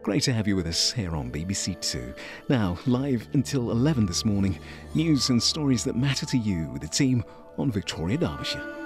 Great to have you with us here on BBC Two. Now, live until 11 this morning, news and stories that matter to you with the team on Victoria Derbyshire.